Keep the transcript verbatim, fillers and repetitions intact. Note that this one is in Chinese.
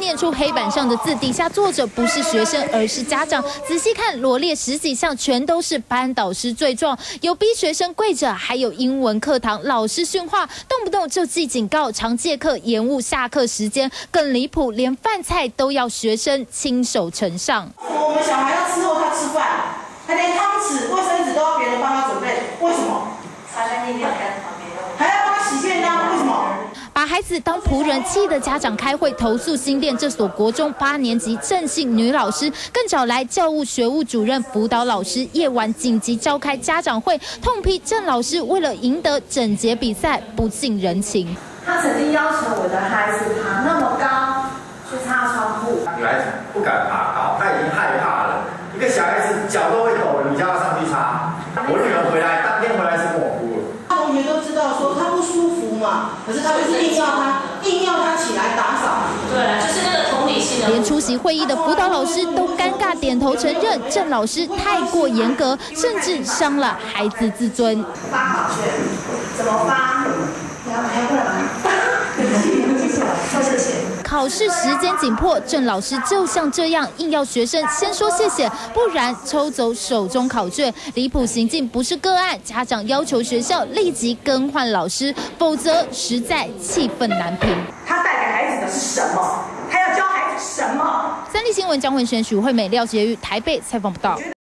念出黑板上的字，底下作者不是学生，而是家长。仔细看，罗列十几项，全都是班导师罪状，有逼学生跪着，还有英文课堂老师训话，动不动就记警告，常借课延误下课时间，更离谱，连饭菜都要学生亲手盛上。 我们小孩要吃后他吃饭，他连汤匙、卫生纸都要别人帮他准备，为什么？擦干净要干旁边，还要帮他洗便当，为什么？ 把孩子当仆人，气得家长开会投诉新店这所国中八年级郑姓女老师，更找来教务学务主任、辅导老师，夜晚紧急召开家长会，痛批郑老师为了赢得整洁比赛不近人情。 他曾经要求我的孩子爬那么高去擦窗户， 女孩子不敢爬高，她已经害怕了。一个小孩子脚都会抖了，你叫她上去擦。我女儿回来，当天回来是跟我哭了。 同学都知道说他不舒服嘛，可是他就是硬要他硬要他起来打扫。 对，就是那个同理心的。 连出席会议的辅导老师都尴尬点头承认，郑老师太过严格，甚至伤了孩子自尊。 发考卷怎么发？你要还要过来吗？谢谢。 考试时间紧迫，郑老师就像这样硬要学生先说谢谢，不然抽走手中考卷。离谱行径不是个案，家长要求学校立即更换老师，否则实在气愤难平。 他带给孩子的是什么？他要教孩子什么？ 三立新闻江文轩、许惠美、廖杰瑜台北采访报道。